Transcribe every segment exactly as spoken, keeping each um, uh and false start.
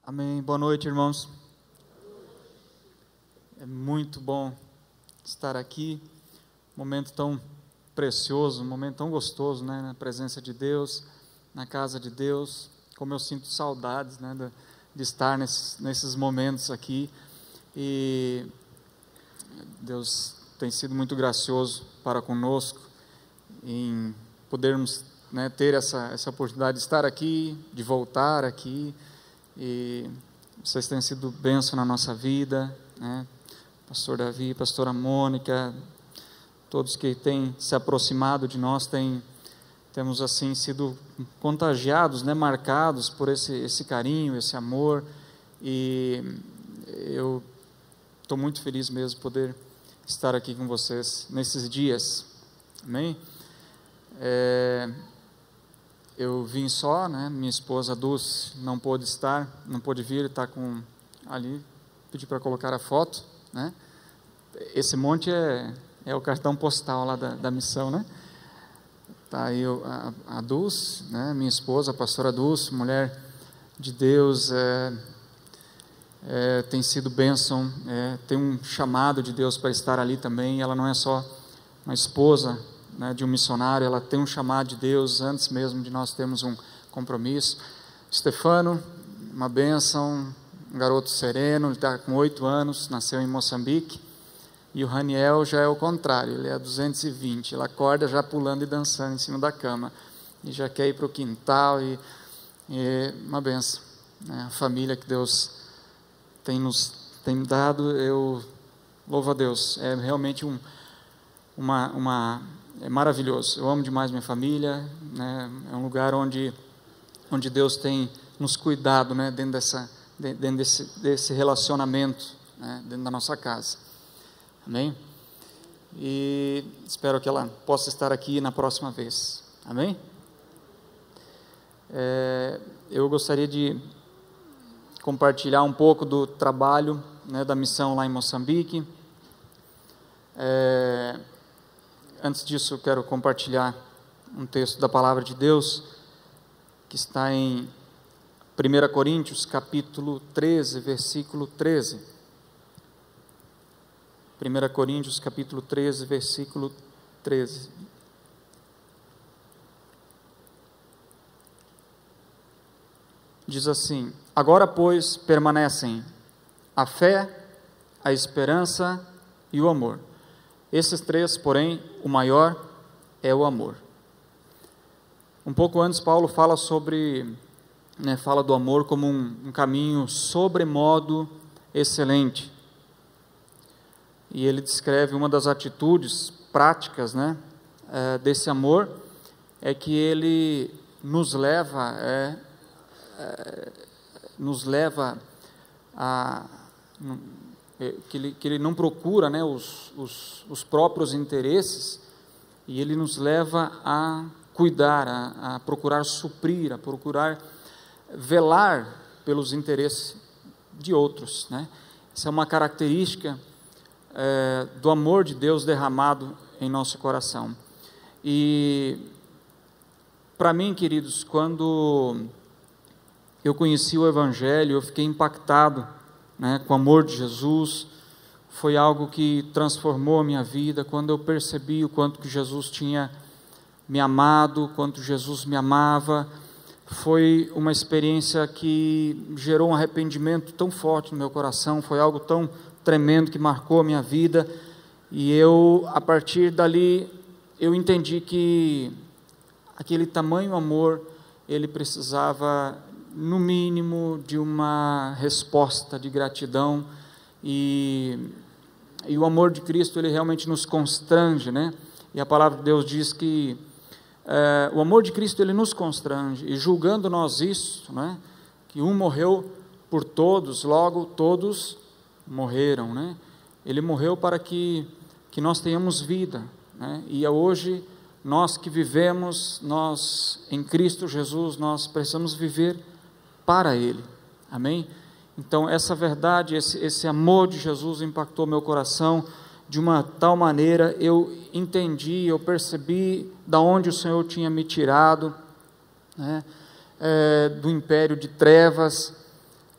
Amém. Boa noite, irmãos. É muito bom estar aqui, um momento tão precioso, um momento tão gostoso, né, na presença de Deus, na casa de Deus. Como eu sinto saudades, né, de, de estar nesses, nesses momentos aqui. E Deus tem sido muito gracioso para conosco em podermos, né, ter essa, essa oportunidade de estar aqui, de voltar aqui. E vocês têm sido bênção na nossa vida, né? Pastor Davi, pastora Mônica, todos que têm se aproximado de nós, têm, temos assim sido contagiados, né? Marcados por esse, esse carinho, esse amor, e eu estou muito feliz mesmo de poder estar aqui com vocês nesses dias, amém? É... Eu vim só, né? Minha esposa Dulce não pôde estar, não pôde vir, está com ali, pedi para colocar a foto, né? Esse monte é, é o cartão postal lá da, da missão, né? Tá aí a, a Dulce, né? Minha esposa, a pastora Dulce, mulher de Deus, é, é, tem sido bênção, é, tem um chamado de Deus para estar ali também. Ela não é só uma esposa, né, de um missionário, ela tem um chamado de Deus antes mesmo de nós termos um compromisso. Stefano, uma bênção, um garoto sereno, ele está com oito anos, nasceu em Moçambique. E o Raniel já é o contrário, ele é duzentos e vinte, ele acorda já pulando e dançando em cima da cama, e já quer ir para o quintal, e, e uma bênção, né? A família que Deus tem nos tem dado, eu louvo a Deus, é realmente um, uma... uma é maravilhoso, eu amo demais minha família, né? É um lugar onde, onde Deus tem nos cuidado, né? Dentro, dessa, dentro desse, desse relacionamento, né? Dentro da nossa casa, amém? E espero que ela possa estar aqui na próxima vez, amém? É, eu gostaria de compartilhar um pouco do trabalho, né, da missão lá em Moçambique. é, Antes disso, eu quero compartilhar um texto da Palavra de Deus, que está em primeira Coríntios, capítulo treze, versículo treze. primeira Coríntios, capítulo treze, versículo treze. Diz assim: agora, pois, permanecem a fé, a esperança e o amor. Esses três, porém, o maior é o amor. Um pouco antes, Paulo fala sobre, né, fala do amor como um, um caminho sobremodo excelente. E ele descreve uma das atitudes práticas, né, é, desse amor, é que ele nos leva, é, é, nos leva a... Que ele, que ele não procura, né, os, os, os próprios interesses, e ele nos leva a cuidar, a, a procurar suprir, a procurar velar pelos interesses de outros, né? Essa é uma característica é, do amor de Deus derramado em nosso coração. E para mim, queridos, quando eu conheci o Evangelho, eu fiquei impactado, né, com o amor de Jesus. Foi algo que transformou a minha vida, quando eu percebi o quanto que Jesus tinha me amado, quanto Jesus me amava. Foi uma experiência que gerou um arrependimento tão forte no meu coração, foi algo tão tremendo que marcou a minha vida, e eu, a partir dali, eu entendi que aquele tamanho amor, ele precisava, no mínimo, de uma resposta de gratidão, e, e o amor de Cristo, ele realmente nos constrange, né? E a palavra de Deus diz que é, o amor de Cristo, ele nos constrange, e julgando nós isso, né, que um morreu por todos, logo todos morreram, né? Ele morreu para que, que nós tenhamos vida, né? E hoje, nós que vivemos, nós em Cristo Jesus, nós precisamos viver para Ele, amém? Então essa verdade, esse, esse amor de Jesus impactou meu coração de uma tal maneira, eu entendi, eu percebi da onde o Senhor tinha me tirado, né, é, do império de trevas,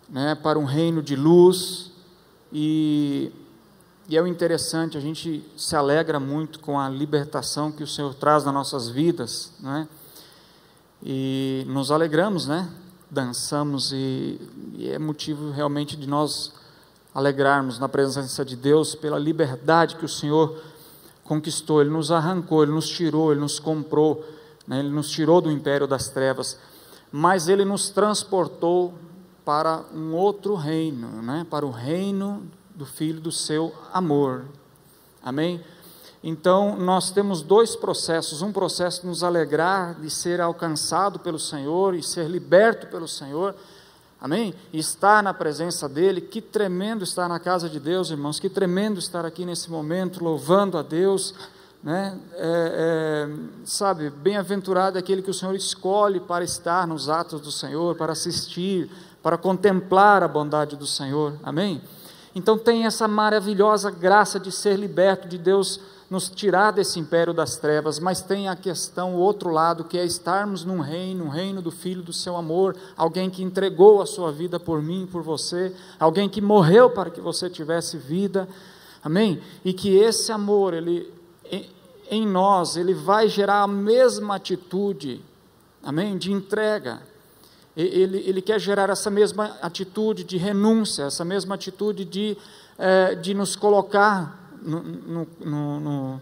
né, para um reino de luz, e, e é o interessante, a gente se alegra muito com a libertação que o Senhor traz nas nossas vidas, né, e nos alegramos, né, dançamos, e, e é motivo realmente de nós alegrarmos na presença de Deus, pela liberdade que o Senhor conquistou. Ele nos arrancou, Ele nos tirou, Ele nos comprou, né, Ele nos tirou do império das trevas, mas Ele nos transportou para um outro reino, né, para o reino do Filho do seu amor, amém? Então, nós temos dois processos, um processo de nos alegrar, de ser alcançado pelo Senhor, e ser liberto pelo Senhor, amém? E estar na presença dEle. Que tremendo estar na casa de Deus, irmãos, que tremendo estar aqui nesse momento, louvando a Deus, né? É, é, sabe, bem-aventurado é aquele que o Senhor escolhe para estar nos atos do Senhor, para assistir, para contemplar a bondade do Senhor, amém? Então tem essa maravilhosa graça de ser liberto, de Deus nos tirar desse império das trevas, mas tem a questão, o outro lado, que é estarmos num reino, um reino do Filho do seu amor, alguém que entregou a sua vida por mim, por você, alguém que morreu para que você tivesse vida, amém? E que esse amor, ele, em nós, ele vai gerar a mesma atitude, amém? De entrega. Ele, ele quer gerar essa mesma atitude de renúncia, essa mesma atitude de, é, de nos colocar no, no, no, no,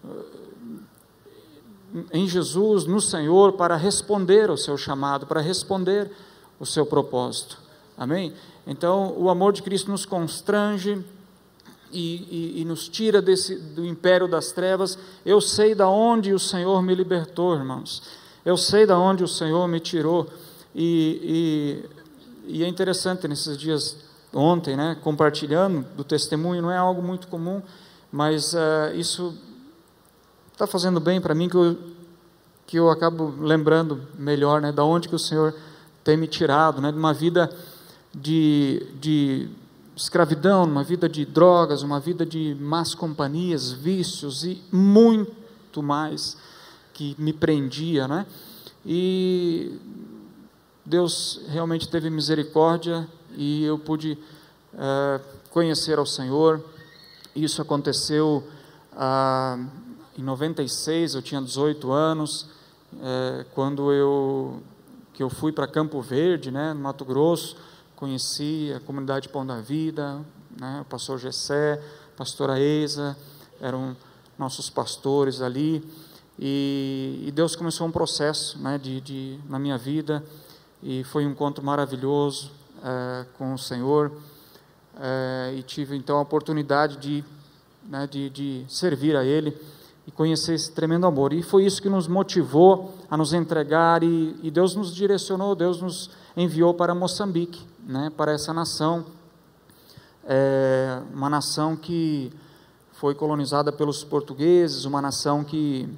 em Jesus, no Senhor, para responder ao seu chamado, para responder o seu propósito, amém? Então, o amor de Cristo nos constrange e, e, e nos tira desse, do império das trevas. Eu sei de onde o Senhor me libertou, irmãos, eu sei de onde o Senhor me tirou. E, e, e é interessante, nesses dias, ontem, né, compartilhando do testemunho, não é algo muito comum, mas uh, isso está fazendo bem para mim, que eu, que eu acabo lembrando melhor, né, da onde que o Senhor tem me tirado, né, de uma vida de, de escravidão, uma vida de drogas, uma vida de más companhias, vícios e muito mais que me prendia, né, e Deus realmente teve misericórdia e eu pude uh, conhecer ao Senhor. Isso aconteceu uh, em noventa e seis, eu tinha dezoito anos, uh, quando eu, que eu fui para Campo Verde, né, no Mato Grosso, conheci a comunidade Pão da Vida, né, o pastor Gessé, a pastora Eiza, eram nossos pastores ali, e, e Deus começou um processo, né, de, de, na minha vida, e foi um encontro maravilhoso é, com o Senhor, é, e tive então a oportunidade de, né, de, de servir a Ele e conhecer esse tremendo amor, e foi isso que nos motivou a nos entregar, e, e Deus nos direcionou, Deus nos enviou para Moçambique, né, para essa nação, é, uma nação que foi colonizada pelos portugueses, uma nação que,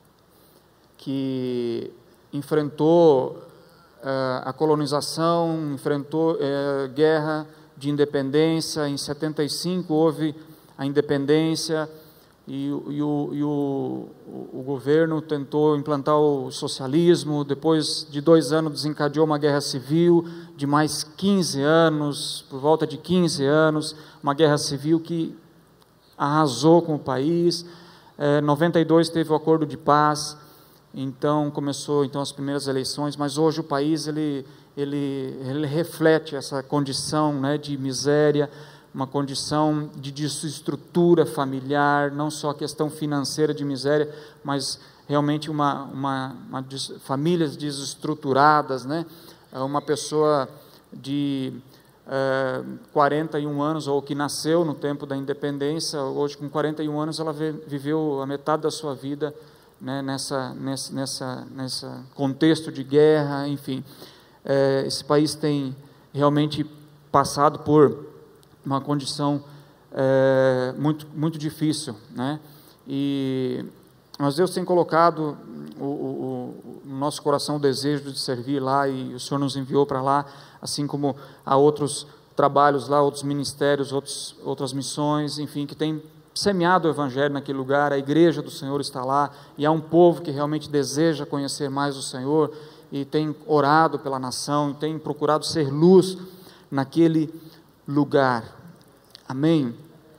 que enfrentou a colonização, enfrentou é, guerra de independência. Em setenta e cinco houve a independência, e, e, o, e o, o governo tentou implantar o socialismo. Depois de dois anos desencadeou uma guerra civil de mais quinze anos, por volta de quinze anos, uma guerra civil que arrasou com o país. Em noventa e dois teve o acordo de paz. Então começou então as primeiras eleições, mas hoje o país ele ele, ele reflete essa condição, né, de miséria, uma condição de desestrutura familiar, não só a questão financeira de miséria, mas realmente uma, uma, uma des, famílias desestruturadas, né, uma pessoa de é, quarenta e um anos, ou que nasceu no tempo da independência, hoje com quarenta e um anos ela viveu a metade da sua vida, né, nessa, nessa, nessa, nessa contexto de guerra, enfim. É, esse país tem realmente passado por uma condição é, muito, muito difícil, né, e, mas Deus tem colocado o, o, o, no nosso coração o desejo de servir lá, e o Senhor nos enviou para lá, assim como há outros trabalhos lá, outros ministérios, outros, outras missões, enfim, que tem semeado o Evangelho naquele lugar. A igreja do Senhor está lá, e há um povo que realmente deseja conhecer mais o Senhor, e tem orado pela nação, e tem procurado ser luz naquele lugar. Amém?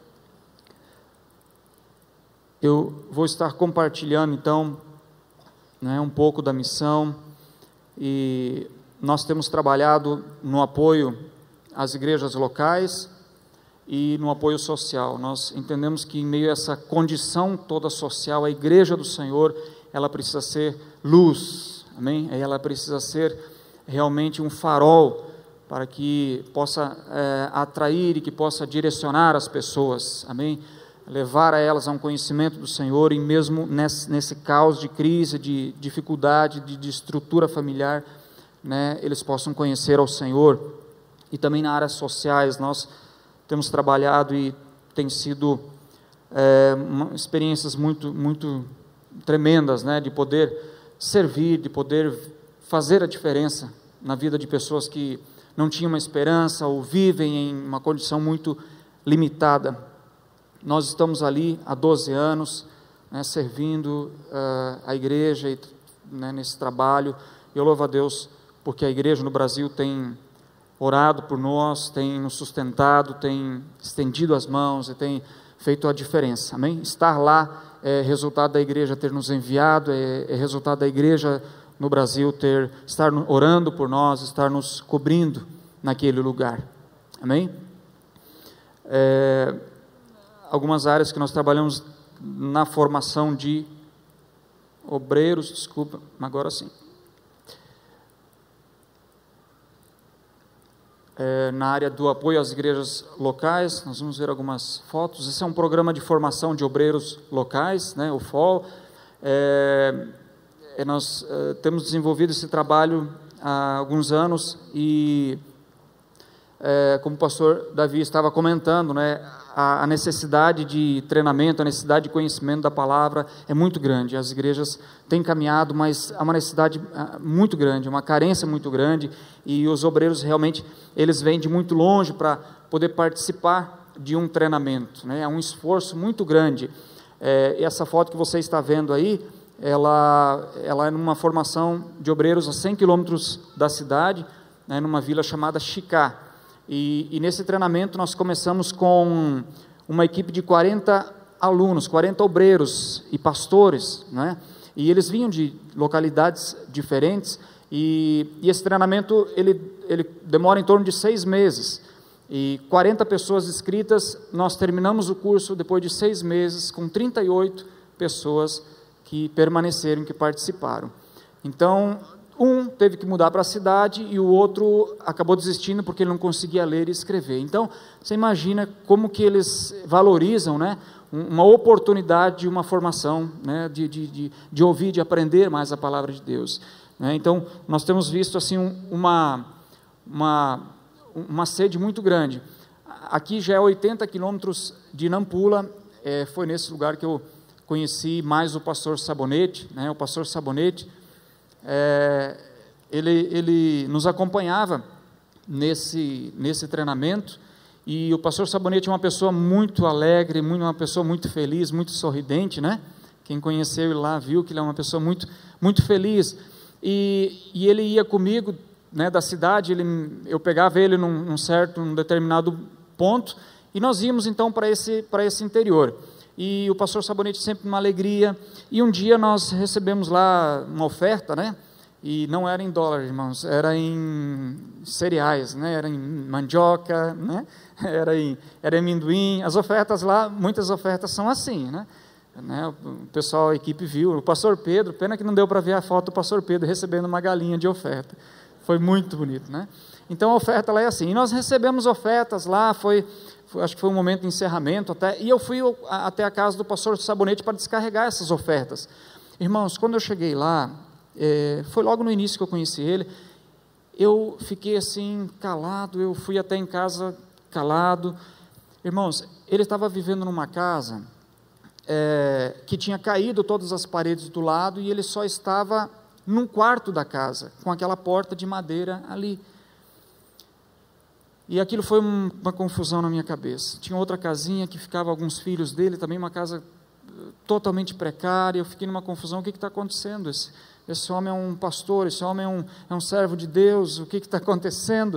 Eu vou estar compartilhando então, né, um pouco da missão, e nós temos trabalhado no apoio às igrejas locais e no apoio social. Nós entendemos que em meio a essa condição toda social, a igreja do Senhor, ela precisa ser luz, amém? Ela precisa ser realmente um farol para que possa é, atrair e que possa direcionar as pessoas, amém? Levar a elas a um conhecimento do Senhor, e mesmo nesse, nesse caos de crise, de dificuldade, de, de estrutura familiar, né, eles possam conhecer ao Senhor. E também nas áreas sociais, nós temos trabalhado e tem sido é, uma, experiências muito, muito tremendas, né, de poder servir, de poder fazer a diferença na vida de pessoas que não tinham uma esperança ou vivem em uma condição muito limitada. Nós estamos ali há doze anos, né, servindo uh, a igreja e, né, nesse trabalho. Eu louvo a Deus porque a igreja no Brasil tem orado por nós, tem nos sustentado, tem estendido as mãos e tem feito a diferença, amém? Estar lá é resultado da igreja ter nos enviado, é, é resultado da igreja no Brasil ter, estar orando por nós, estar nos cobrindo naquele lugar, amém? É, algumas áreas que nós trabalhamos na formação de obreiros, desculpa, agora sim. É, na área do apoio às igrejas locais, nós vamos ver algumas fotos. Esse é um programa de formação de obreiros locais, né, o F O L. É, é, nós é, temos desenvolvido esse trabalho há alguns anos e, é, como o pastor Davi estava comentando, né, a, a necessidade de treinamento, a necessidade de conhecimento da palavra é muito grande. As igrejas têm caminhado, mas há uma necessidade muito grande, uma carência muito grande, e os obreiros realmente, eles vêm de muito longe para poder participar de um treinamento, né? É um esforço muito grande. É, essa foto que você está vendo aí, ela, ela é numa formação de obreiros a cem quilômetros da cidade, né, numa vila chamada Chicá, e, e nesse treinamento nós começamos com uma equipe de quarenta alunos, quarenta obreiros e pastores, né? E eles vinham de localidades diferentes, e, e esse treinamento, ele, ele demora em torno de seis meses, e quarenta pessoas inscritas. Nós terminamos o curso depois de seis meses, com trinta e oito pessoas que permaneceram, que participaram. Então, um teve que mudar para a cidade, e o outro acabou desistindo, porque ele não conseguia ler e escrever. Então, você imagina como que eles valorizam, né, uma oportunidade de uma formação, né, de, de, de, de ouvir, de aprender mais a palavra de Deus. Então, nós temos visto assim uma, uma, uma sede muito grande. Aqui já é oitenta quilômetros de Nampula, é, foi nesse lugar que eu conheci mais o pastor Sabonete, né? O pastor Sabonete, é, ele, ele nos acompanhava nesse, nesse treinamento, e o pastor Sabonete é uma pessoa muito alegre, muito, uma pessoa muito feliz, muito sorridente, né? Quem conheceu ele lá viu que ele é uma pessoa muito, muito feliz. E, e ele ia comigo, né, da cidade, ele, eu pegava ele num, num certo, num determinado ponto, e nós íamos então para esse, para esse interior, e o pastor Sabonete sempre uma alegria, e um dia nós recebemos lá uma oferta, né, e não era em dólar, irmãos, era em cereais, né, era em mandioca, né, era em, era em amendoim. As ofertas lá, muitas ofertas são assim, né, Né, o pessoal, a equipe viu, o pastor Pedro, pena que não deu para ver a foto do pastor Pedro recebendo uma galinha de oferta, foi muito bonito, né? Então a oferta lá é assim, e nós recebemos ofertas lá, foi, foi, acho que foi um momento de encerramento até, e eu fui a, até a casa do pastor Sabonete para descarregar essas ofertas. Irmãos, quando eu cheguei lá, é, foi logo no início que eu conheci ele, eu fiquei assim, calado, eu fui até em casa calado. Irmãos, ele estava vivendo numa casa É, que tinha caído todas as paredes do lado, e ele só estava num quarto da casa, com aquela porta de madeira ali, e aquilo foi um, uma confusão na minha cabeça. Tinha outra casinha que ficava alguns filhos dele, também uma casa totalmente precária. Eu fiquei numa confusão, o que está acontecendo? Esse, esse homem é um pastor, esse homem é um, é um servo de Deus, o que está acontecendo?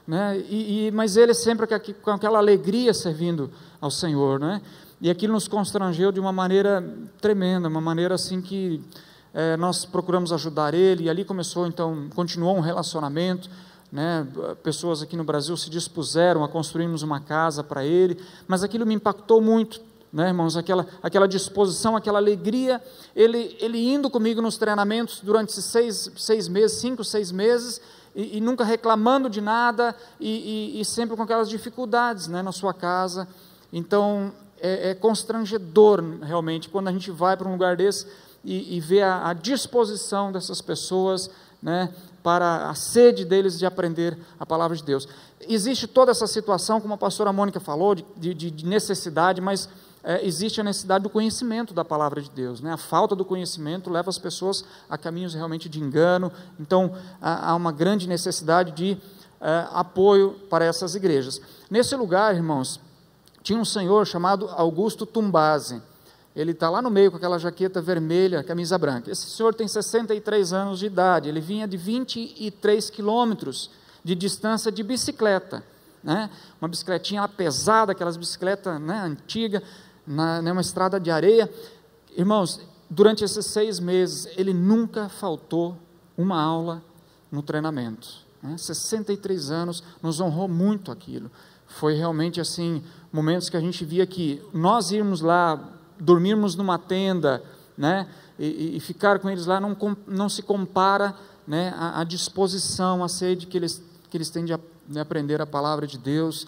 né? E, e, mas ele sempre com aquela alegria servindo ao Senhor, né? E aquilo nos constrangeu de uma maneira tremenda, uma maneira assim que é, nós procuramos ajudar ele, e ali começou então, continuou um relacionamento, né? Pessoas aqui no Brasil se dispuseram a construirmos uma casa para ele, mas aquilo me impactou muito, né, irmãos, aquela, aquela disposição, aquela alegria, ele, ele indo comigo nos treinamentos durante esses seis, seis meses, cinco, seis meses, e, e nunca reclamando de nada, e, e, e sempre com aquelas dificuldades, né, na sua casa. Então é, é constrangedor realmente quando a gente vai para um lugar desse e, e vê a, a disposição dessas pessoas, né, para a sede deles de aprender a palavra de Deus. Existe toda essa situação, como a pastora Mônica falou, de, de, de necessidade, mas é, existe a necessidade do conhecimento da palavra de Deus, né? A falta do conhecimento leva as pessoas a caminhos realmente de engano. Então há, há uma grande necessidade de é, apoio para essas igrejas. Nesse lugar, irmãos, tinha um senhor chamado Augusto Tumbase. Ele está lá no meio com aquela jaqueta vermelha, camisa branca. Esse senhor tem sessenta e três anos de idade, ele vinha de vinte e três quilômetros de distância de bicicleta, né? Uma bicicletinha pesada, aquelas bicicletas, né, antigas, na, numa estrada de areia. Irmãos, durante esses seis meses, ele nunca faltou uma aula no treinamento, né? sessenta e três anos, nos honrou muito aquilo. Foi realmente assim, momentos que a gente via que nós irmos lá, dormirmos numa tenda, né, e, e ficar com eles lá, não, não se compara, né, a, a disposição, a sede que eles, que eles têm de, de aprender a palavra de Deus.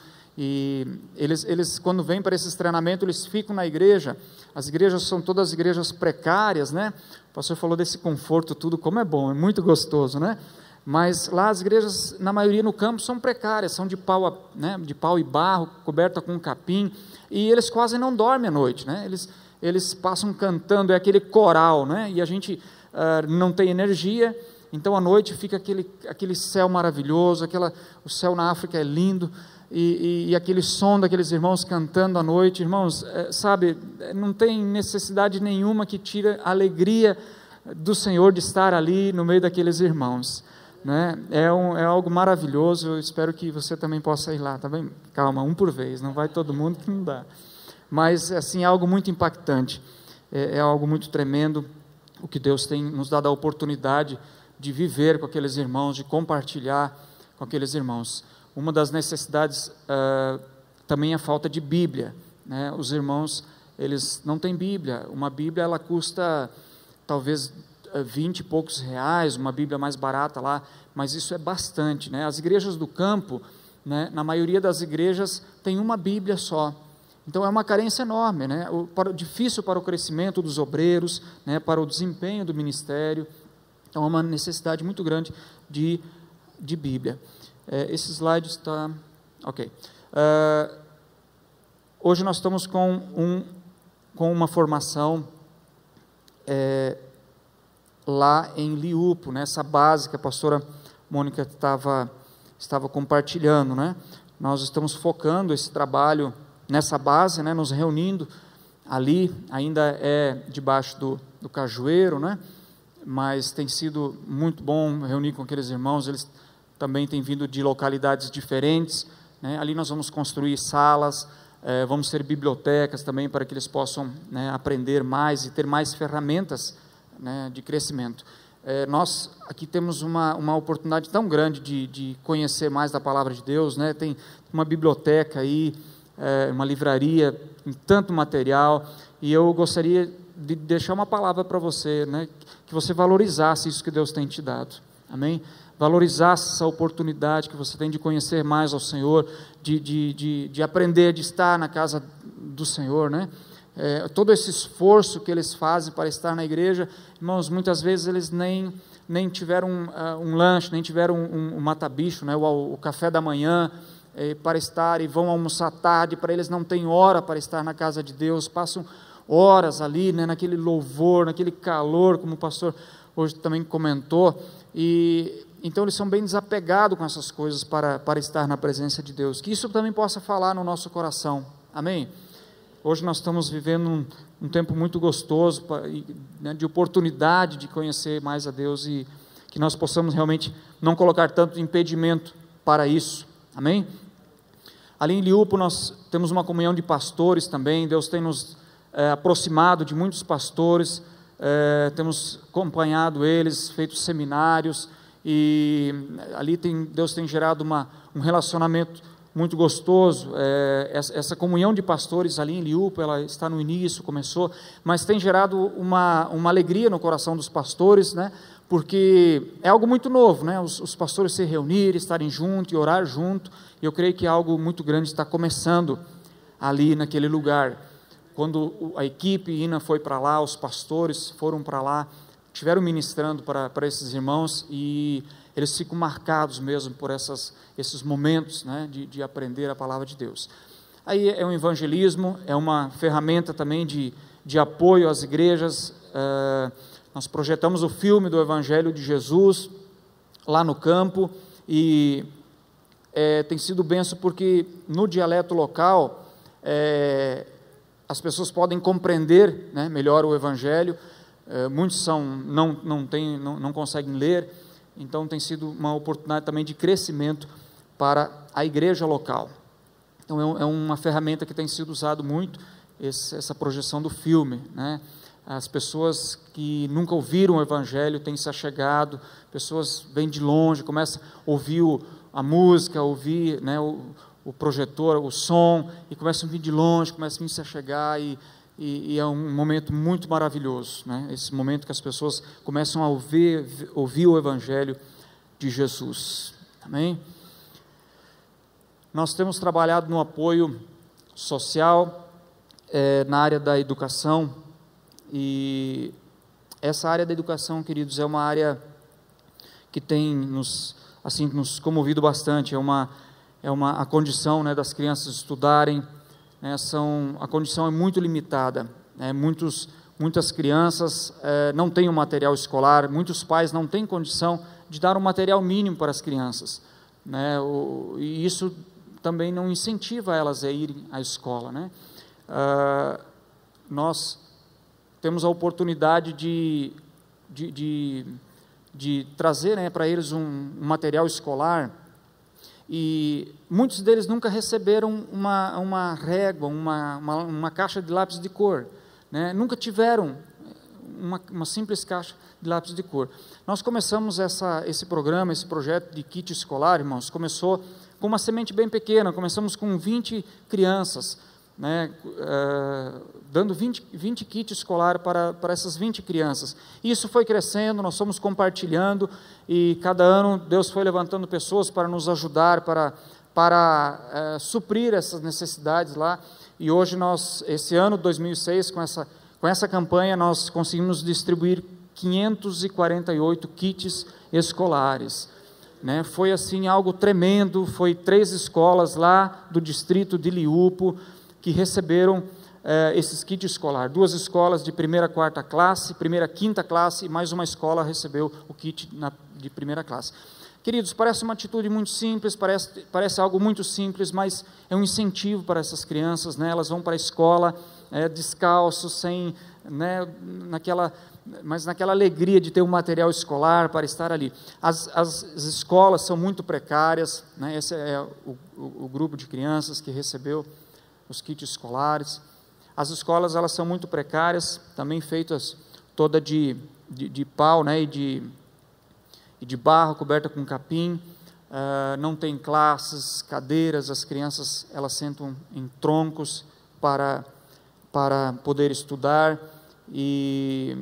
E eles, eles quando vêm para esses treinamentos, eles ficam na igreja. As igrejas são todas igrejas precárias, né? O pastor falou desse conforto tudo, como é bom, é muito gostoso, né? Mas lá as igrejas, na maioria no campo, são precárias, são de pau, né, de pau e barro, coberta com capim, e eles quase não dormem à noite, né? Eles, eles passam cantando, é aquele coral, né? E a gente uh, não tem energia, então à noite fica aquele, aquele céu maravilhoso, aquela, o céu na África é lindo, e, e, e aquele som daqueles irmãos cantando à noite. Irmãos, é, sabe, não tem necessidade nenhuma que tire a alegria do Senhor de estar ali no meio daqueles irmãos, né? É, um, é algo maravilhoso. Eu espero que você também possa ir lá, tá bem? Calma, um por vez, não vai todo mundo que não dá, mas assim, é algo muito impactante, é, é algo muito tremendo, o que Deus tem nos dado a oportunidade de viver com aqueles irmãos, de compartilhar com aqueles irmãos. Uma das necessidades uh, também é a falta de Bíblia, né? Os irmãos, eles não têm Bíblia. Uma Bíblia, ela custa talvez vinte e poucos reais, uma Bíblia mais barata lá, mas isso é bastante, né? As igrejas do campo, né, na maioria das igrejas tem uma Bíblia só, então é uma carência enorme, né? O, para, difícil para o crescimento dos obreiros, né, para o desempenho do ministério. Então é uma necessidade muito grande de, de Bíblia. É, esse slide está... ok. Uh, hoje nós estamos com, um, com uma formação é, lá em Liupo, né, essa base que a pastora Mônica estava, estava compartilhando, né? Nós estamos focando esse trabalho nessa base, né, nos reunindo ali, ainda é debaixo do, do cajueiro, né? Mas tem sido muito bom reunir com aqueles irmãos. Eles também têm vindo de localidades diferentes, né? Ali nós vamos construir salas, eh, vamos ter bibliotecas também para que eles possam, né, aprender mais e ter mais ferramentas, né, de crescimento. É, nós aqui temos uma, uma oportunidade tão grande de, de conhecer mais da palavra de Deus, né? Tem uma biblioteca aí, é, uma livraria, com tanto material, e eu gostaria de deixar uma palavra para você, né? Que você valorizasse isso que Deus tem te dado, amém? Valorizasse essa oportunidade que você tem de conhecer mais ao Senhor, de, de, de, de aprender, de estar na casa do Senhor, né? É, todo esse esforço que eles fazem para estar na igreja, irmãos, muitas vezes eles nem, nem tiveram um, uh, um lanche, nem tiveram um, um, um mata-bicho, né, o, o café da manhã, é, para estar, e vão almoçar tarde, para eles não têm hora para estar na casa de Deus, passam horas ali, né, naquele louvor, naquele calor, como o pastor hoje também comentou, e então eles são bem desapegados com essas coisas para, para estar na presença de Deus. Que isso também possa falar no nosso coração, amém? Hoje nós estamos vivendo um, um tempo muito gostoso, pra, né, de oportunidade de conhecer mais a Deus, e que nós possamos realmente não colocar tanto impedimento para isso, Amém? Ali em Liupo nós temos uma comunhão de pastores também, Deus tem nos é, aproximado de muitos pastores, é, temos acompanhado eles, feito seminários, e ali tem, Deus tem gerado uma, um relacionamento muito gostoso. É, essa, essa comunhão de pastores ali em Liupo, ela está no início, começou, mas tem gerado uma, uma alegria no coração dos pastores, né? Porque é algo muito novo, né? Os, os pastores se reunirem, estarem juntos e orar junto, e eu creio que algo muito grande está começando ali naquele lugar. Quando a equipe Ina foi para lá, os pastores foram para lá, estiveram ministrando para, para esses irmãos, e eles ficam marcados mesmo por essas, esses momentos, né, de, de aprender a palavra de Deus. Aí é um evangelismo, é uma ferramenta também de, de apoio às igrejas. Uh, nós projetamos o filme do Evangelho de Jesus lá no campo, e é, tem sido benção porque no dialeto local é, as pessoas podem compreender, né, melhor o Evangelho. É, muitos são, não, não, tem, não, não conseguem ler, então tem sido uma oportunidade também de crescimento para a igreja local. Então é, é uma ferramenta que tem sido usado muito, esse, essa projeção do filme, né? As pessoas que nunca ouviram o Evangelho têm se achegado, pessoas vêm de longe, começam a ouvir o, a música, ouvir, né, o, o projetor, o som, e começam a vir de longe, começam a se achegar, e, e, e é um momento muito maravilhoso, né? Esse momento que as pessoas começam a ouvir, ouvir o Evangelho de Jesus. Amém? Nós temos trabalhado no apoio social, é, na área da educação, e essa área da educação, queridos, é uma área que tem nos, assim, nos comovido bastante. É uma, é uma, a condição, né, das crianças estudarem, né, são, a condição é muito limitada, né, muitos, muitas crianças é, não têm o material escolar, muitos pais não têm condição de dar um material mínimo para as crianças, né, o, e isso também não incentiva elas a irem à escola, né. Ah, nós temos a oportunidade de, de, de, de trazer, né, para eles um, um material escolar, e muitos deles nunca receberam uma, uma régua, uma, uma, uma caixa de lápis de cor, né, nunca tiveram uma, uma simples caixa de lápis de cor. Nós começamos essa, esse programa, esse projeto de kit escolar, irmãos, começou com uma semente bem pequena, começamos com vinte crianças, né, uh, dando vinte, vinte kits escolares para, para essas vinte crianças. Isso foi crescendo, nós fomos compartilhando, e cada ano Deus foi levantando pessoas para nos ajudar, para, para uh, suprir essas necessidades lá, e hoje nós, esse ano, dois mil e seis, com essa, com essa campanha, nós conseguimos distribuir quinhentos e quarenta e oito kits escolares. Né, foi assim algo tremendo, foi três escolas lá do distrito de Liupo, que receberam eh, esses kits escolares, duas escolas de primeira, quarta classe, primeira, quinta classe, e mais uma escola recebeu o kit na, de primeira classe. Queridos, parece uma atitude muito simples, parece, parece algo muito simples, mas é um incentivo para essas crianças, né? Elas vão para a escola é, descalços, sem, né, naquela, mas naquela alegria de ter um material escolar para estar ali. As, as, as escolas são muito precárias, né? Esse é o, o, o grupo de crianças que recebeu os kits escolares. As escolas, elas são muito precárias, também feitas toda de, de, de pau, né, e de, e de barro, coberta com capim, uh, não tem classes, cadeiras, as crianças, elas sentam em troncos para, para poder estudar, e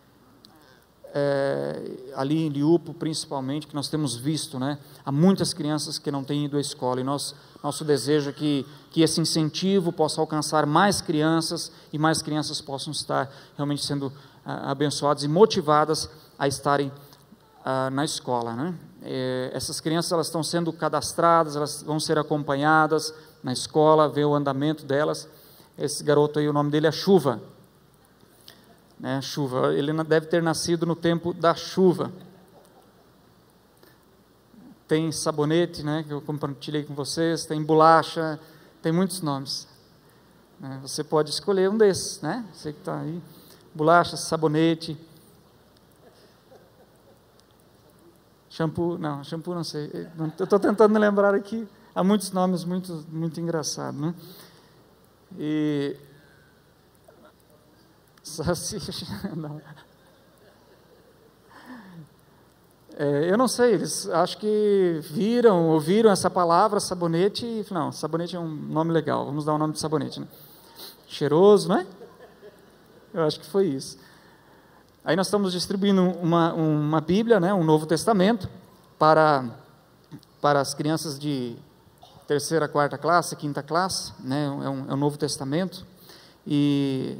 é, ali em Liupo, principalmente, que nós temos visto, né, há muitas crianças que não têm ido à escola, e nós, nosso desejo é que, que esse incentivo possa alcançar mais crianças, e mais crianças possam estar realmente sendo ah, abençoadas e motivadas a estarem ah, na escola, né? É, essas crianças, elas estão sendo cadastradas, elas vão ser acompanhadas na escola, ver o andamento delas. Esse garoto aí, o nome dele é Chuva, né, chuva, ele deve ter nascido no tempo da chuva. Tem sabonete, né, que eu compartilhei com vocês, tem bolacha, tem muitos nomes, né, você pode escolher um desses, né, você que está aí, bolacha, sabonete, shampoo, não, shampoo não sei, eu estou tentando me lembrar aqui, há muitos nomes muito, muito engraçados, né? E... não. É, eu não sei, eles acho que viram, ouviram essa palavra, sabonete, e não, sabonete é um nome legal, vamos dar o nome de sabonete, né? Cheiroso, não é? Eu acho que foi isso. Aí nós estamos distribuindo uma, uma Bíblia, né, um Novo Testamento, para, para as crianças de terceira, quarta classe, quinta classe, né, é um, é um Novo Testamento, e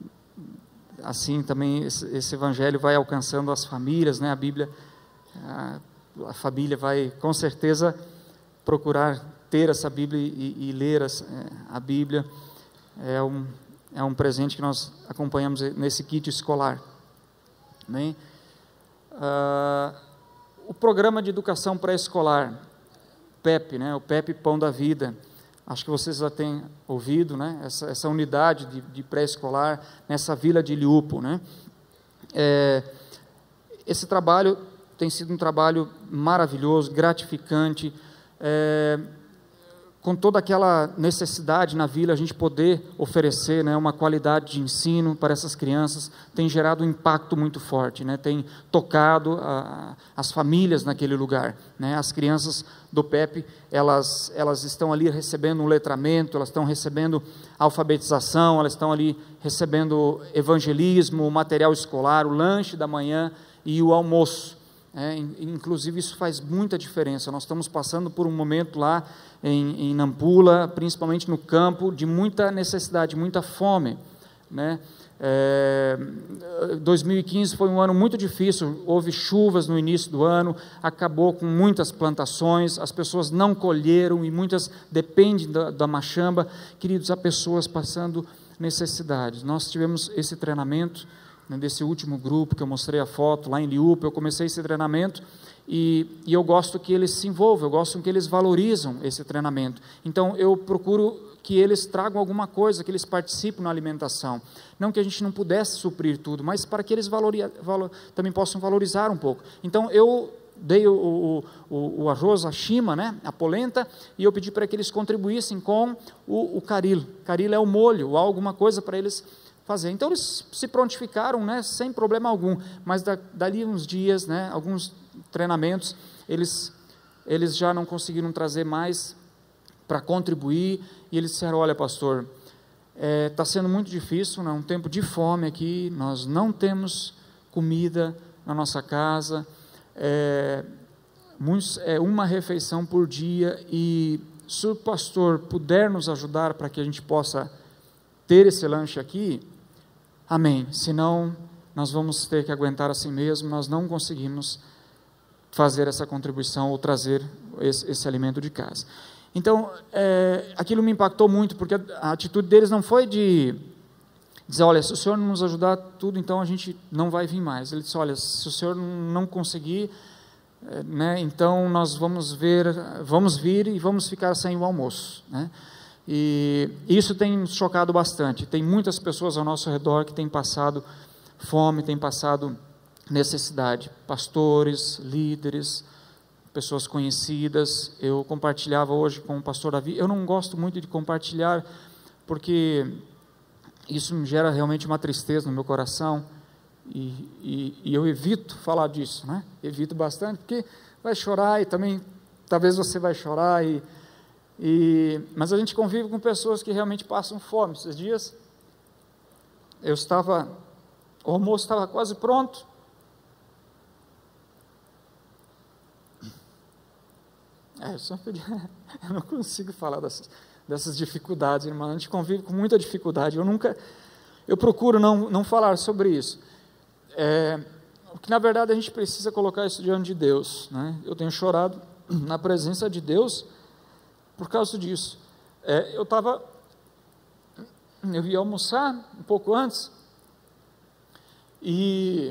assim também esse, esse Evangelho vai alcançando as famílias, né, a Bíblia, a, a família vai com certeza procurar ter essa Bíblia e, e ler as, a Bíblia, é um, é um presente que nós acompanhamos nesse kit escolar. Bem, uh, o programa de educação pré-escolar, P E P, né, o P E P Pão da Vida, acho que vocês já têm ouvido, né, essa, essa unidade de, de pré-escolar nessa vila de Ilhupo, né, é, esse trabalho tem sido um trabalho maravilhoso, gratificante, é, com toda aquela necessidade na vila, a gente poder oferecer, né, uma qualidade de ensino para essas crianças, tem gerado um impacto muito forte, né, tem tocado a, as famílias naquele lugar, né, as crianças do P E P, elas, elas estão ali recebendo um letramento, elas estão recebendo alfabetização, elas estão ali recebendo evangelismo, material escolar, o lanche da manhã e o almoço. É, inclusive isso faz muita diferença. Nós estamos passando por um momento lá em, em Nampula, principalmente no campo, de muita necessidade, muita fome, né? É, dois mil e quinze foi um ano muito difícil, houve chuvas no início do ano, acabou com muitas plantações, as pessoas não colheram e muitas dependem da, da machamba. Queridos, há pessoas passando necessidades. Nós tivemos esse treinamento desse último grupo que eu mostrei a foto lá em Ilhupo. Eu comecei esse treinamento e, e eu gosto que eles se envolvam, eu gosto que eles valorizam esse treinamento. Então eu procuro que eles tragam alguma coisa, que eles participem na alimentação, não que a gente não pudesse suprir tudo, mas para que eles valori, valor, também possam valorizar um pouco. Então eu dei o, o, o, o arroz, a chima, né, a polenta, e eu pedi para que eles contribuíssem com o, o caril. Caril é o molho, ou alguma coisa para eles fazer. Então eles se prontificaram, né, sem problema algum, mas da, dali uns dias, né, alguns treinamentos, eles, eles já não conseguiram trazer mais para contribuir, e eles disseram: olha, pastor, está é, sendo muito difícil, é um tempo de fome aqui, nós não temos comida na nossa casa, é, muitos, é uma refeição por dia, e se o pastor puder nos ajudar para que a gente possa ter esse lanche aqui, amém, senão nós vamos ter que aguentar assim mesmo, nós não conseguimos fazer essa contribuição ou trazer esse, esse alimento de casa. Então, é, aquilo me impactou muito, porque a, a atitude deles não foi de dizer: olha, se o senhor não nos ajudar tudo, então a gente não vai vir mais. Ele disse: olha, se o senhor não conseguir, é, né, então nós vamos ver, vamos vir e vamos ficar sem o almoço, né? E isso tem nos chocado bastante. Tem muitas pessoas ao nosso redor que têm passado fome, têm passado necessidade, pastores, líderes, pessoas conhecidas. Eu compartilhava hoje com o pastor Davi, eu não gosto muito de compartilhar, porque isso me gera realmente uma tristeza no meu coração, e, e, e eu evito falar disso, né? Evito bastante, porque vai chorar, e também, talvez você vai chorar, e E, mas a gente convive com pessoas que realmente passam fome. Esses dias, eu estava, o almoço estava quase pronto, é, eu, só, eu não consigo falar dessas, dessas dificuldades, irmão. A gente convive com muita dificuldade. Eu nunca, eu procuro não, não falar sobre isso, é, porque na verdade a gente precisa colocar isso diante de Deus, né? Eu tenho chorado na presença de Deus por causa disso. É, eu estava, eu ia almoçar um pouco antes, e,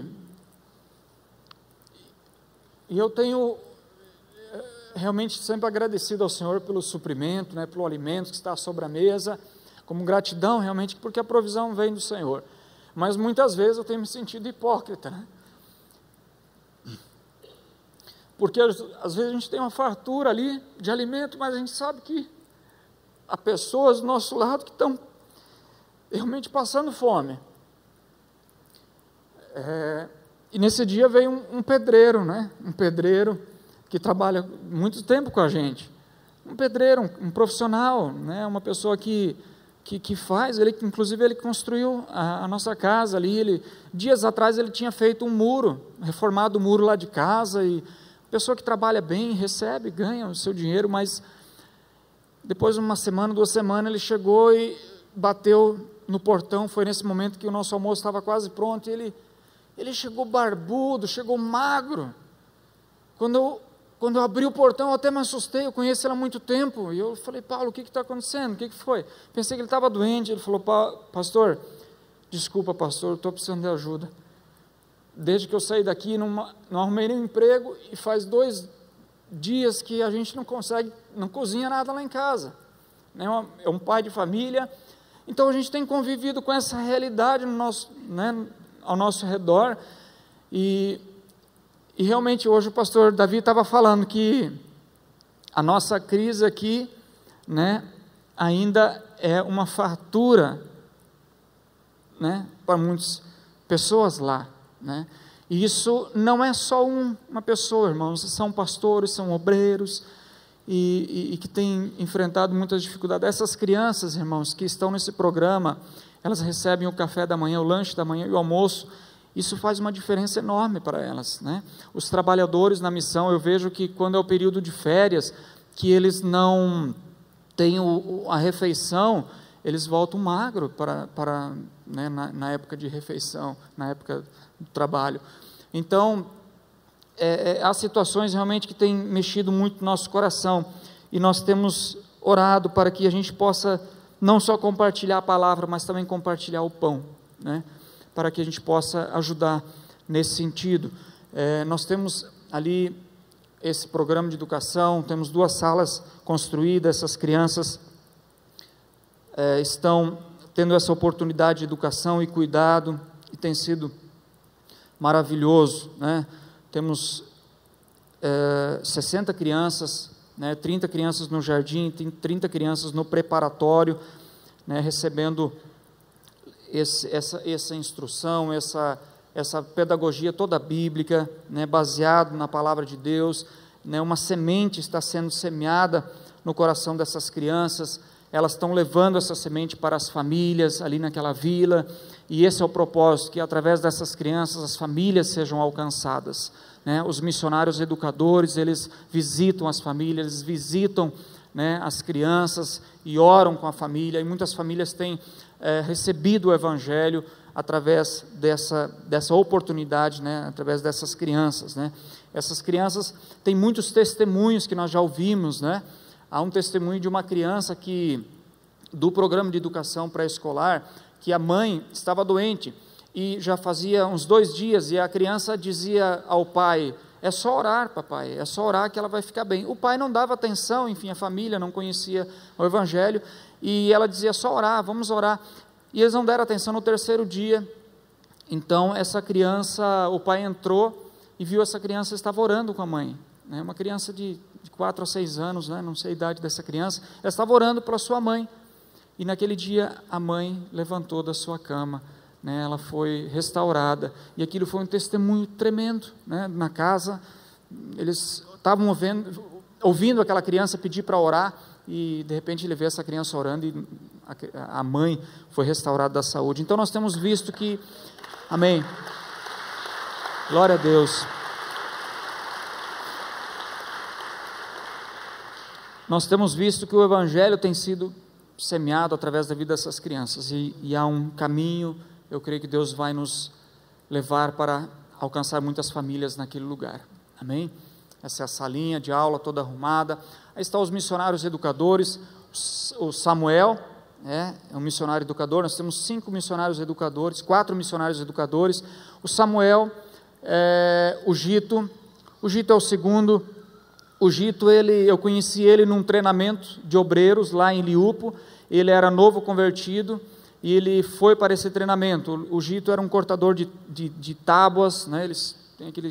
e eu tenho realmente sempre agradecido ao Senhor pelo suprimento, né, pelo alimento que está sobre a mesa, como gratidão realmente, porque a provisão vem do Senhor. Mas muitas vezes eu tenho me sentido hipócrita, né? Porque às vezes a gente tem uma fartura ali de alimento, mas a gente sabe que há pessoas do nosso lado que estão realmente passando fome. É, e nesse dia veio um, um pedreiro, né? Um pedreiro que trabalha muito tempo com a gente. Um pedreiro, um, um profissional, né? Uma pessoa que, que, que faz, ele, inclusive ele construiu a, a nossa casa ali. Ele, dias atrás ele tinha feito um muro, reformado o muro lá de casa, e pessoa que trabalha bem, recebe, ganha o seu dinheiro, mas depois de uma semana, duas semanas, ele chegou e bateu no portão. Foi nesse momento que o nosso almoço estava quase pronto, e ele, ele chegou barbudo, chegou magro. Quando eu, quando eu abri o portão, eu até me assustei, eu conheço ele há muito tempo, e eu falei: Paulo, o que está acontecendo? O que, que foi? Pensei que ele estava doente. Ele falou: pastor, desculpa pastor, eu estou precisando de ajuda. Desde que eu saí daqui, não, não arrumei nenhum emprego, e faz dois dias que a gente não consegue, não cozinha nada lá em casa. É um pai de família, então a gente tem convivido com essa realidade no nosso, né, ao nosso redor, e, e realmente hoje o pastor Davi estava falando que a nossa crise aqui, né, ainda é uma fartura, né, para muitas pessoas lá. Né? E isso não é só um, uma pessoa, irmãos, são pastores, são obreiros, e, e, e que têm enfrentado muitas dificuldades. Essas crianças, irmãos, que estão nesse programa, elas recebem o café da manhã, o lanche da manhã e o almoço. Isso faz uma diferença enorme para elas, né? Os trabalhadores na missão, eu vejo que quando é o período de férias, que eles não têm o, a refeição, eles voltam magro para, para né, na, na época de refeição, na época do trabalho. Então, é, é, há situações realmente que têm mexido muito no nosso coração, e nós temos orado para que a gente possa não só compartilhar a palavra, mas também compartilhar o pão, né? Para que a gente possa ajudar nesse sentido. É, nós temos ali esse programa de educação, temos duas salas construídas, essas crianças é, estão tendo essa oportunidade de educação e cuidado, e tem sido maravilhoso, né? Temos é, sessenta crianças, né, trinta crianças no jardim, tem trinta crianças no preparatório, né, recebendo esse, essa, essa instrução, essa, essa pedagogia toda bíblica, né, baseado na palavra de Deus, né, uma semente está sendo semeada no coração dessas crianças. Elas estão levando essa semente para as famílias ali naquela vila, e esse é o propósito, que através dessas crianças as famílias sejam alcançadas, né? Os missionários educadores, eles visitam as famílias, eles visitam, né, as crianças e oram com a família, e muitas famílias têm é, recebido o Evangelho através dessa, dessa oportunidade, né, através dessas crianças, né? Essas crianças têm muitos testemunhos que nós já ouvimos, né? Há um testemunho de uma criança que, do programa de educação pré-escolar, que a mãe estava doente, e já fazia uns dois dias, e a criança dizia ao pai: é só orar, papai, é só orar que ela vai ficar bem. O pai não dava atenção, enfim, a família não conhecia o Evangelho, e ela dizia: só orar, vamos orar, e eles não deram atenção. No terceiro dia, então, essa criança, o pai entrou, e viu essa criança estava orando com a mãe, né, uma criança de, de quatro a seis anos, né, não sei a idade dessa criança, ela estava orando pela sua mãe, e naquele dia a mãe levantou da sua cama, né, ela foi restaurada, e aquilo foi um testemunho tremendo, né, na casa. Eles estavam ouvindo, ouvindo aquela criança pedir para orar, e de repente ele vê essa criança orando, e a, a mãe foi restaurada da saúde. Então nós temos visto que, amém, glória a Deus, nós temos visto que o Evangelho tem sido semeado através da vida dessas crianças, e, e há um caminho, eu creio que Deus vai nos levar para alcançar muitas famílias naquele lugar, amém? Essa é a salinha de aula toda arrumada, aí estão os missionários educadores, o Samuel, é, é um missionário educador, nós temos cinco missionários educadores, quatro missionários educadores, o Samuel, é, o Gito, o Gito é o segundo. O Gito, ele, eu conheci ele num treinamento de obreiros lá em Liupo. Ele era novo convertido e ele foi para esse treinamento. O, o Gito era um cortador de, de, de tábuas, né? Eles têm aquele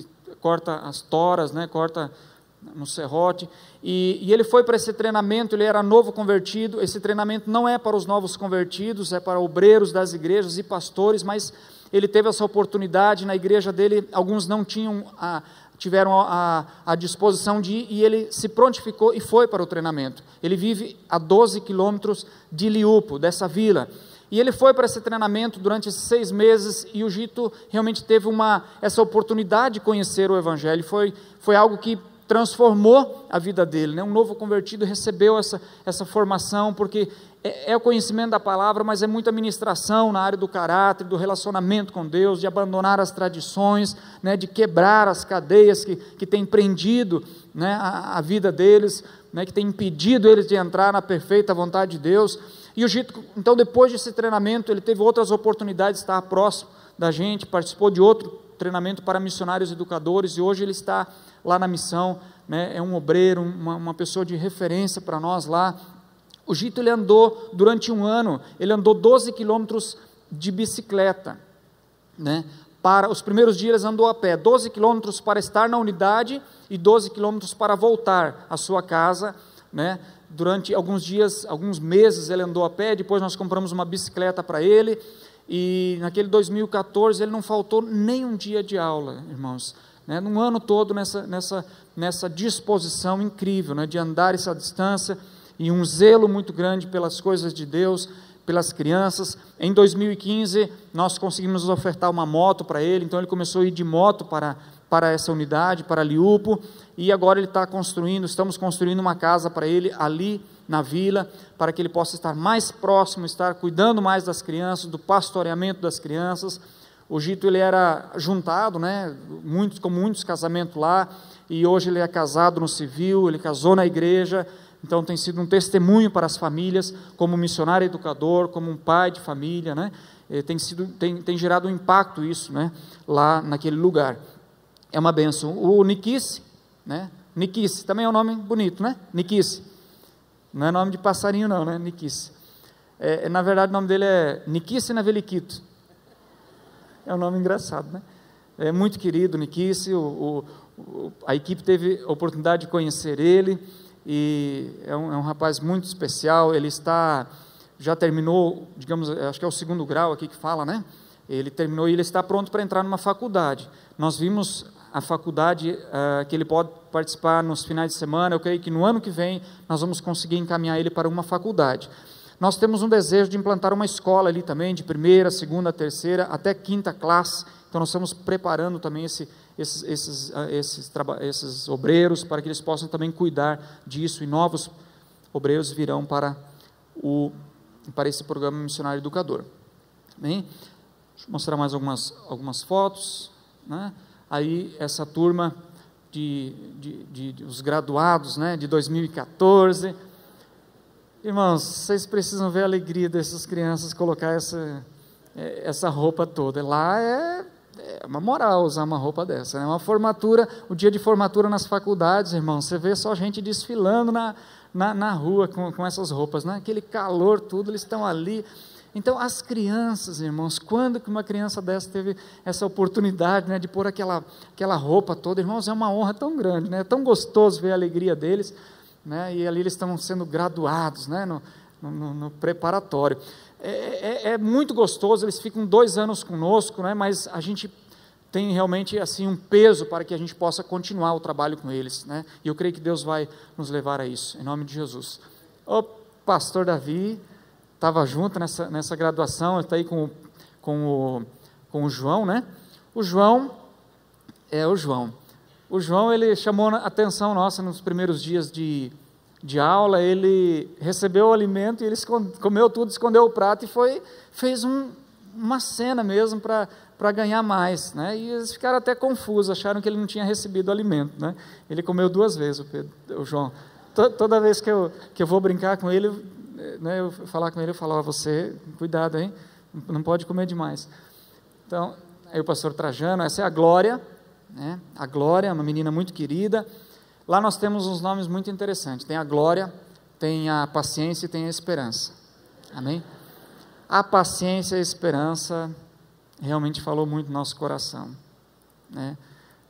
corta as toras, né, corta no serrote, e, e ele foi para esse treinamento. Ele era novo convertido. Esse treinamento não é para os novos convertidos, é para obreiros das igrejas e pastores, mas ele teve essa oportunidade na igreja dele. Alguns não tinham a, tiveram a, a, a disposição de ir, e ele se prontificou e foi para o treinamento. Ele vive a doze quilômetros de Liupo, dessa vila, e ele foi para esse treinamento durante esses seis meses, e o Gito realmente teve uma, essa oportunidade de conhecer o Evangelho. Foi, foi algo que transformou a vida dele, né? Um novo convertido recebeu essa, essa formação, porque é, é o conhecimento da palavra, mas é muita ministração na área do caráter, do relacionamento com Deus, de abandonar as tradições, né? De quebrar as cadeias que, que têm prendido, né? a, a vida deles, né? Que tem impedido eles de entrar na perfeita vontade de Deus. E o Gito, então, depois desse treinamento, ele teve outras oportunidades de estar próximo da gente, participou de outro treinamento para missionários educadores, e hoje ele está lá na missão, né? É um obreiro, uma, uma pessoa de referência para nós lá. O Gito, ele andou durante um ano, ele andou doze quilômetros de bicicleta, né? Para os primeiros dias ele andou a pé, doze quilômetros para estar na unidade e doze quilômetros para voltar à sua casa, né? Durante alguns dias, alguns meses ele andou a pé. Depois nós compramos uma bicicleta para ele, e naquele dois mil e quatorze ele não faltou nem um dia de aula, irmãos, né? Num ano todo nessa, nessa, nessa disposição incrível, né? De andar essa distância, e um zelo muito grande pelas coisas de Deus, pelas crianças. Em dois mil e quinze nós conseguimos ofertar uma moto para ele, então ele começou a ir de moto para, para essa unidade, para Liupo, e agora ele está construindo, estamos construindo uma casa para ele ali na vila, para que ele possa estar mais próximo, estar cuidando mais das crianças, do pastoreamento das crianças. O Gito, ele era juntado, né, muitos, com muitos casamentos lá, e hoje ele é casado no civil, ele casou na igreja. Então tem sido um testemunho para as famílias, como missionário educador, como um pai de família, né? Tem sido, tem, tem gerado um impacto isso, né? Lá naquele lugar. É uma bênção. O Nikice, né? Nikice, também é um nome bonito, né? Nikice. Não é nome de passarinho não, né? Nikice. É, na verdade o nome dele é Nikice Naveliquito. É um nome engraçado, né? É muito querido, Nikice. O, o, a equipe teve a oportunidade de conhecer ele, e é um, é um rapaz muito especial. Ele está, já terminou, digamos, acho que é o segundo grau aqui que fala, né? Ele terminou e ele está pronto para entrar numa faculdade. Nós vimos a faculdade uh, que ele pode participar nos finais de semana. Eu creio que no ano que vem nós vamos conseguir encaminhar ele para uma faculdade. Nós temos um desejo de implantar uma escola ali também, de primeira, segunda, terceira, até quinta classe. Então nós estamos preparando também esse, esses, esses, esses, esses obreiros, para que eles possam também cuidar disso, e novos obreiros virão para, o, para esse programa missionário educador. Bem, deixa eu mostrar mais algumas, algumas fotos, né? Aí essa turma de, de, de, de os graduados, né, de dois mil e quatorze, irmãos, vocês precisam ver a alegria dessas crianças colocar essa, essa roupa toda. Lá é, é uma moral usar uma roupa dessa, né? Uma formatura, o dia de formatura nas faculdades, irmãos, você vê só gente desfilando na, na, na rua com, com essas roupas, né? Aquele calor, tudo, eles estão ali. Então, as crianças, irmãos, quando que uma criança dessa teve essa oportunidade, né, de pôr aquela, aquela roupa toda, irmãos, é uma honra tão grande, né? É tão gostoso ver a alegria deles, né? E ali eles estão sendo graduados, né, no, no, no preparatório. É, é, é muito gostoso. Eles ficam dois anos conosco, né, mas a gente tem realmente assim um peso para que a gente possa continuar o trabalho com eles, né? E eu creio que Deus vai nos levar a isso, em nome de Jesus. O pastor Davi estava junto nessa, nessa graduação, está aí com, com, o, com o João, né? O João, é o João, o João, ele chamou a atenção nossa nos primeiros dias de, de aula. Ele recebeu o alimento e ele esconde, comeu tudo, escondeu o prato e foi, fez um, uma cena mesmo para para ganhar mais, né? E eles ficaram até confusos, acharam que ele não tinha recebido o alimento, né? Ele comeu duas vezes, o, Pedro, o João. T toda vez que eu, que eu vou brincar com ele, né, eu falar com ele, eu falo, ó, você, cuidado, hein? Não pode comer demais. Então, aí o pastor Trajano, essa é a Glória, né? A Glória, uma menina muito querida. Lá nós temos uns nomes muito interessantes. Tem a Glória, tem a Paciência e tem a Esperança. Amém? A Paciência e a Esperança realmente falou muito no nosso coração, né?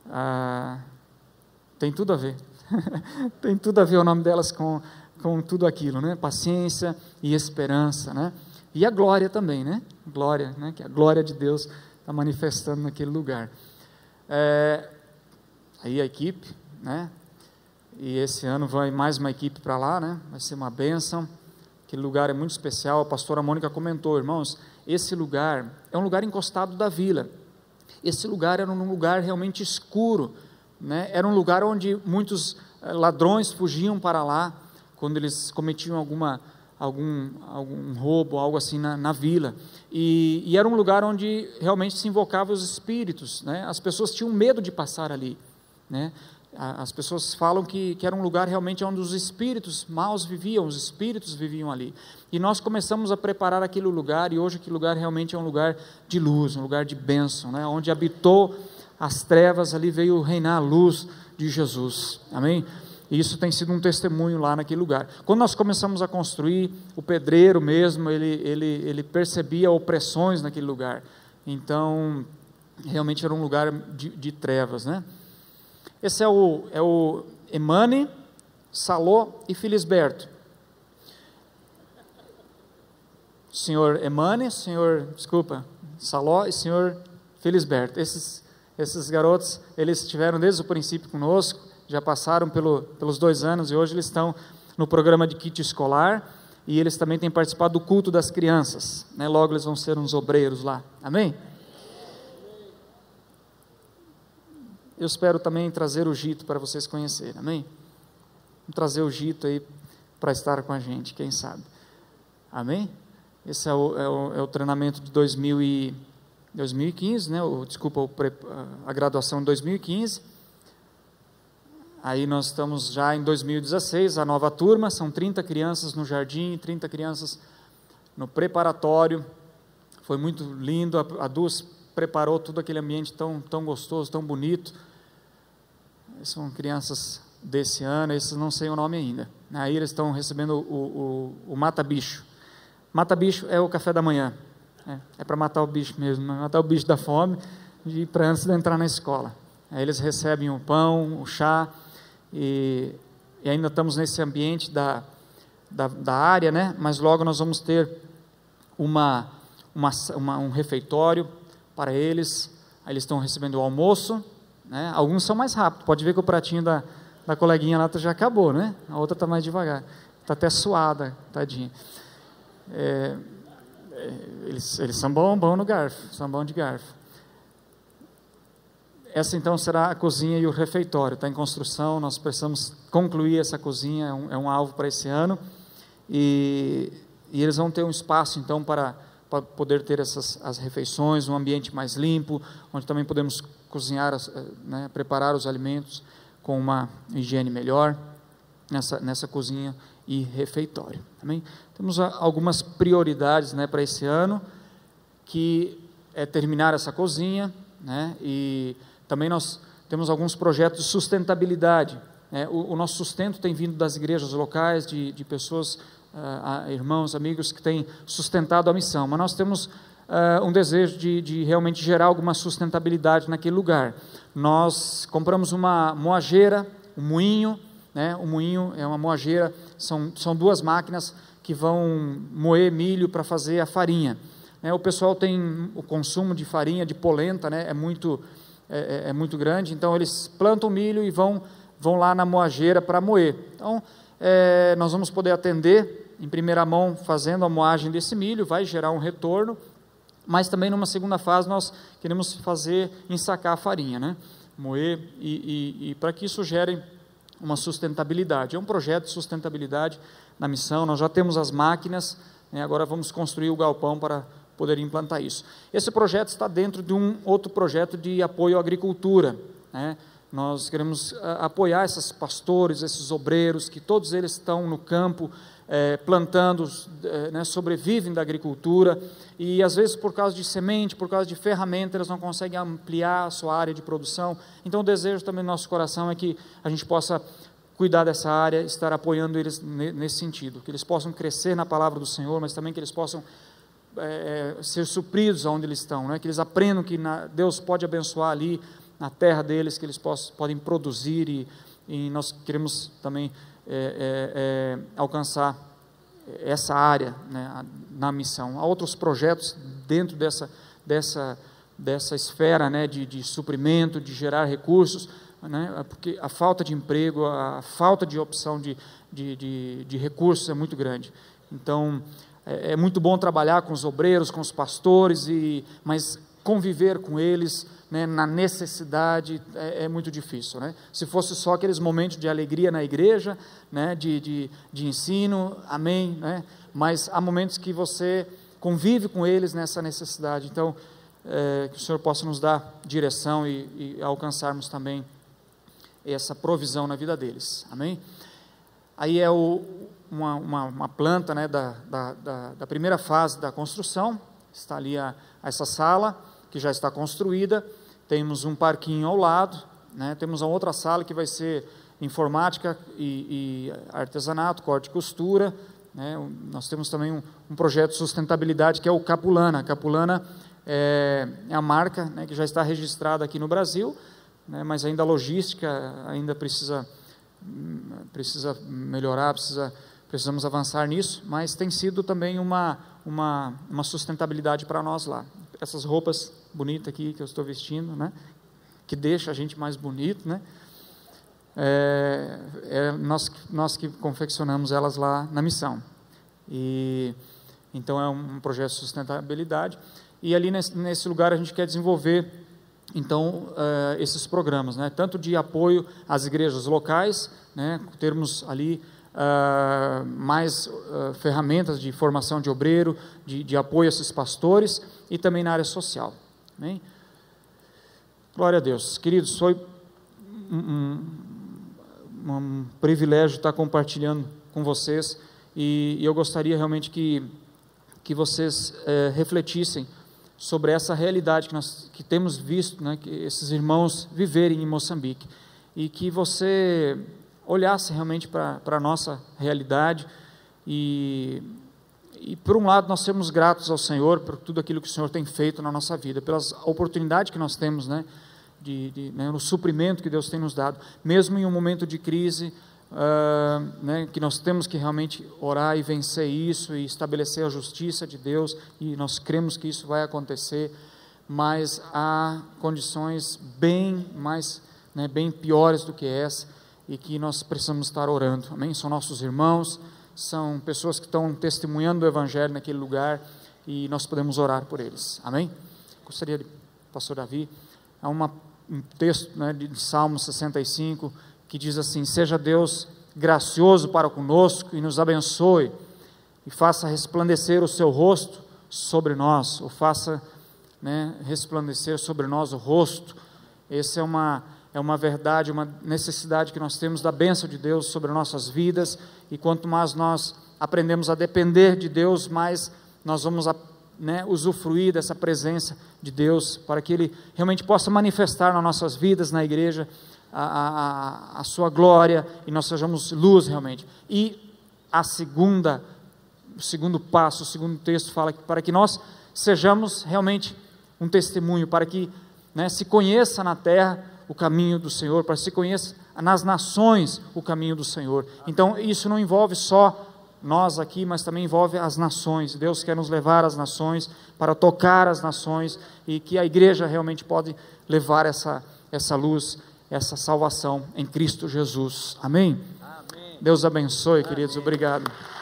ah, tem tudo a ver, tem tudo a ver o nome delas com, com tudo aquilo, né? Paciência e esperança, né? E a glória também, né? Glória, né? Que a glória de Deus está manifestando naquele lugar. É, aí a equipe, né? E esse ano vai mais uma equipe para lá, né? Vai ser uma bênção. Aquele lugar é muito especial. A pastora Mônica comentou, irmãos, esse lugar é um lugar encostado da vila. Esse lugar era um lugar realmente escuro, né? Era um lugar onde muitos ladrões fugiam para lá quando eles cometiam alguma algum algum roubo, algo assim na, na vila. E, e era um lugar onde realmente se invocavam os espíritos, né? As pessoas tinham medo de passar ali, né? As pessoas falam que, que era um lugar realmente onde os espíritos maus viviam, os espíritos viviam ali. E nós começamos a preparar aquele lugar, e hoje aquele lugar realmente é um lugar de luz, um lugar de bênção, né? Onde habitou as trevas, ali veio reinar a luz de Jesus, amém? E isso tem sido um testemunho lá naquele lugar. Quando nós começamos a construir, o pedreiro mesmo, ele, ele, ele percebia opressões naquele lugar. Então, realmente era um lugar de, de trevas, né? Esse é o, é o Emane, Salô e Felisberto. Senhor Emane, senhor, desculpa, Salô e senhor Felisberto. Esses, esses garotos, eles estiveram desde o princípio conosco, já passaram pelo, pelos dois anos e hoje eles estão no programa de kit escolar e eles também têm participado do culto das crianças, né? Logo eles vão ser uns obreiros lá, amém? Eu espero também trazer o Gito para vocês conhecerem, amém? Vamos trazer o Gito aí para estar com a gente, quem sabe, amém? Esse é o, é o, é o treinamento de dois mil e quinze, né? O, desculpa, o pre, a graduação de dois mil e quinze, aí nós estamos já em dois mil e dezesseis, a nova turma, são trinta crianças no jardim, trinta crianças no preparatório, foi muito lindo, a, a Dulce preparou todo aquele ambiente tão, tão gostoso, tão bonito. São crianças desse ano, esses não sei o nome ainda. Aí eles estão recebendo o, o, o mata-bicho. Mata-bicho é o café da manhã, é, é para matar o bicho mesmo, matar o bicho da fome, e para antes de entrar na escola. Aí eles recebem o pão, o chá, e, e ainda estamos nesse ambiente da, da, da área, né? Mas logo nós vamos ter uma, uma, uma, um refeitório para eles. Aí eles estão recebendo o almoço, né? Alguns são mais rápidos, pode ver que o pratinho da, da coleguinha lá já acabou, né? A outra está mais devagar, está até suada, tadinha. É, é, eles, eles são bons bom no garfo, são bons de garfo. Essa então será a cozinha e o refeitório, está em construção, nós precisamos concluir essa cozinha, é um, é um alvo para esse ano, e, e eles vão ter um espaço então para, para poder ter essas as refeições, um ambiente mais limpo, onde também podemos cozinhar, né, preparar os alimentos com uma higiene melhor, nessa, nessa cozinha e refeitório, amém? Temos algumas prioridades, né, para esse ano, que é terminar essa cozinha, né, e também nós temos alguns projetos de sustentabilidade, né? o, o nosso sustento tem vindo das igrejas locais, de, de pessoas, uh, irmãos, amigos que têm sustentado a missão, mas nós temos uh, um desejo de, de realmente gerar alguma sustentabilidade naquele lugar. Nós compramos uma moageira, um moinho, né? O moinho é uma moageira, são, são duas máquinas que vão moer milho para fazer a farinha. Né? O pessoal tem o consumo de farinha, de polenta, né? é muito... É, é muito grande, então eles plantam milho e vão, vão lá na moageira para moer. Então, é, nós vamos poder atender em primeira mão, fazendo a moagem desse milho, vai gerar um retorno, mas também numa segunda fase nós queremos fazer, ensacar a farinha, né? Moer, e, e, e para que isso gere uma sustentabilidade. É um projeto de sustentabilidade na missão, nós já temos as máquinas, né? Agora vamos construir o galpão para poder implantar isso. Esse projeto está dentro de um outro projeto de apoio à agricultura, né? Nós queremos uh, apoiar esses pastores, esses obreiros, que todos eles estão no campo, eh, plantando, eh, né, sobrevivem da agricultura, e às vezes por causa de semente, por causa de ferramenta, eles não conseguem ampliar a sua área de produção. Então o desejo também do nosso coração é que a gente possa cuidar dessa área, estar apoiando eles nesse sentido, que eles possam crescer na palavra do Senhor, mas também que eles possam É, ser supridos onde eles estão, né? Que eles aprendam que na, Deus pode abençoar ali na terra deles, que eles possam, podem produzir, e, e nós queremos também é, é, é, alcançar essa área, né, na missão. Há outros projetos dentro dessa, dessa, dessa esfera, né, de, de suprimento, de gerar recursos, né, porque a falta de emprego, a falta de opção de, de, de, de recursos é muito grande. Então, é, é muito bom trabalhar com os obreiros, com os pastores, e, mas conviver com eles, né, na necessidade é, é muito difícil, né? Se fosse só aqueles momentos de alegria na igreja, né, de, de, de ensino, amém, né? Mas há momentos que você convive com eles nessa necessidade. Então, é, que o Senhor possa nos dar direção e, e alcançarmos também essa provisão na vida deles, amém? Aí é o, uma, uma, uma planta, né, da, da, da, da primeira fase da construção. Está ali a, essa sala, que já está construída, temos um parquinho ao lado, né, temos uma outra sala que vai ser informática e, e artesanato, corte e costura, né, nós temos também um, um projeto de sustentabilidade, que é o Capulana. Capulana é, é a marca, né, que já está registrada aqui no Brasil, né, mas ainda a logística ainda precisa, precisa melhorar, precisa, precisamos avançar nisso, mas tem sido também uma, uma, uma sustentabilidade para nós lá. Essas roupas bonitas aqui que eu estou vestindo, né, que deixa a gente mais bonito, né, é, é nós, nós que confeccionamos elas lá na missão. E então é um projeto de sustentabilidade, e ali nesse, nesse lugar a gente quer desenvolver então uh, esses programas, né, tanto de apoio às igrejas locais, né, termos ali Uh, mais uh, ferramentas de formação de obreiro, de, de apoio a esses pastores, e também na área social. Amém? Glória a Deus. Queridos, foi um, um, um privilégio estar compartilhando com vocês, e, e eu gostaria realmente que, que vocês eh, refletissem sobre essa realidade que nós que temos visto, né, que esses irmãos viverem em Moçambique, e que você olhasse realmente para a nossa realidade, e, e por um lado nós somos gratos ao Senhor por tudo aquilo que o Senhor tem feito na nossa vida, pelas oportunidades que nós temos, né, de, de, né, no suprimento que Deus tem nos dado, mesmo em um momento de crise, uh, né, que nós temos que realmente orar e vencer isso, e estabelecer a justiça de Deus, e nós cremos que isso vai acontecer, mas há condições bem mais, né, bem piores do que essa, e que nós precisamos estar orando, amém? São nossos irmãos, são pessoas que estão testemunhando o Evangelho naquele lugar, e nós podemos orar por eles, amém? Gostaria de, pastor Davi, há uma, um texto, né, de Salmo sessenta e cinco, que diz assim: seja Deus gracioso para conosco, e nos abençoe, e faça resplandecer o seu rosto sobre nós, ou faça, né, resplandecer sobre nós o rosto. Essa é uma É uma verdade, uma necessidade que nós temos da bênção de Deus sobre nossas vidas, e quanto mais nós aprendemos a depender de Deus, mais nós vamos, né, usufruir dessa presença de Deus, para que Ele realmente possa manifestar nas nossas vidas, na igreja, a, a, a sua glória, e nós sejamos luz realmente. E a segunda, o segundo passo, o segundo texto fala que para que nós sejamos realmente um testemunho, para que, né, se conheça na terra o caminho do Senhor, para que se conheça nas nações o caminho do Senhor. Então isso não envolve só nós aqui, mas também envolve as nações. Deus quer nos levar às nações, para tocar as nações, e que a igreja realmente pode levar essa, essa luz, essa salvação em Cristo Jesus. Amém? Amém. Deus abençoe, queridos. Amém. Obrigado.